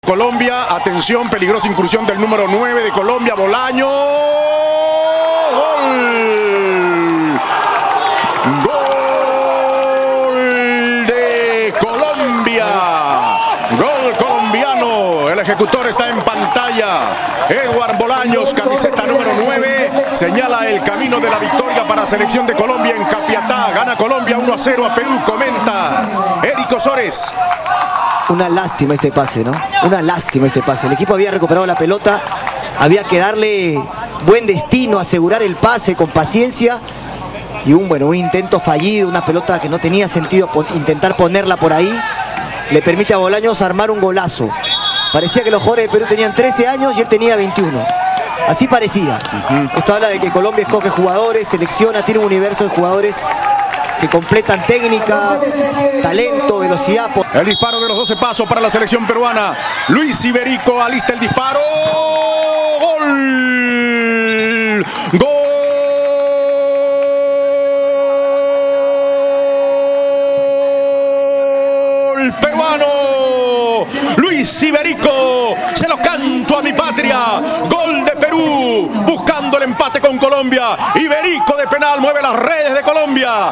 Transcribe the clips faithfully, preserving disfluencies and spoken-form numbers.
Colombia. Atención, peligrosa incursión del número nueve de Colombia, Bolaño. ¡Gol! ¡Gol de Colombia! ¡Gol colombiano! El ejecutor está en pantalla. Edward Bolaños, camiseta número nueve, señala el camino de la victoria para la selección de Colombia en Capiatá. Gana Colombia uno a cero a Perú, comenta Eric Osores. Una lástima este pase, ¿no? Una lástima este pase. El equipo había recuperado la pelota, había que darle buen destino, asegurar el pase con paciencia. Y un, bueno, un intento fallido, una pelota que no tenía sentido intentar ponerla por ahí. Le permite a Bolaños armar un golazo. Parecía que los jugadores de Perú tenían trece años y él tenía veintiuno. Así parecía. Uh-huh. Esto habla de que Colombia escoge jugadores, selecciona, tiene un universo de jugadores que completan técnica, talento, velocidad. El disparo de los doce pasos para la selección peruana. Luis Iberico alista el disparo. ¡Gol! ¡Gol! Peruano. Luis Iberico, se lo canto a mi patria. Gol de Perú, buscando el empate con Colombia. Iberico de penal mueve las redes de Colombia.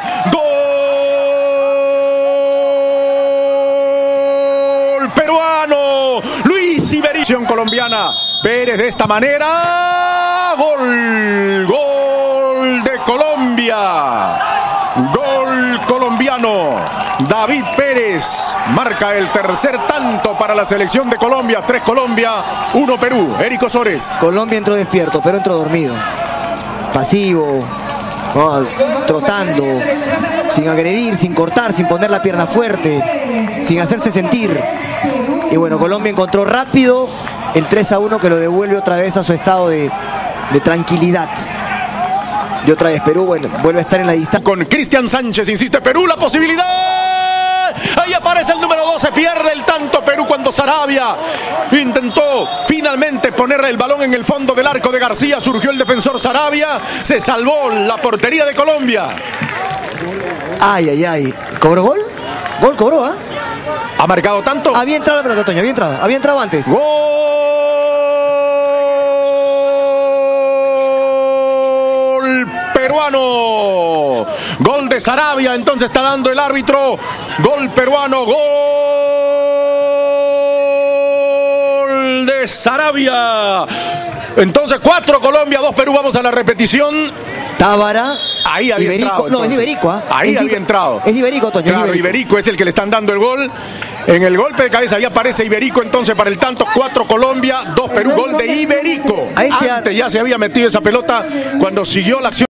Gol peruano. Luis Iberico, colombiana. Pérez de esta manera. Gol. Gol de Colombia. Gol colombiano. David Pérez marca el tercer tanto para la selección de Colombia. Tres Colombia, uno Perú. Eric Osores. Colombia entró despierto, pero entró dormido. Pasivo, ¿no? Trotando, sin agredir, sin cortar, sin poner la pierna fuerte, sin hacerse sentir. Y bueno, Colombia encontró rápido el tres a uno que lo devuelve otra vez a su estado de, de tranquilidad. Y otra vez Perú, bueno, vuelve a estar en la distancia. Con Cristian Sánchez, insiste Perú, la posibilidad. Ahí aparece el número doce, pierde el tanto Perú cuando Sarabia intentó finalmente poner el balón en el fondo del arco de García. Surgió el defensor Sarabia, se salvó la portería de Colombia. Ay, ay, ay. ¿Cobró gol? Gol cobró, ¿ah? ¿eh? ¿Ha marcado tanto? Había entrado la pelota, Toño, había entrado, había entrado antes. ¡Gol! Peruano. Gol de Sarabia, entonces está dando el árbitro. Gol peruano, gol de Sarabia. Entonces cuatro Colombia, dos Perú. Vamos a la repetición. Tábara. Ahí había Iberico, entrado. No, es Iberico, ¿ah? ¿eh? Ahí es había Iber... entrado. Es Iberico, Toño. Claro, es Iberico. Iberico es el que le están dando el gol. En el golpe de cabeza, ahí aparece Iberico, entonces para el tanto, cuatro Colombia, dos Perú, gol de Iberico. Antes ya se había metido esa pelota cuando siguió la acción.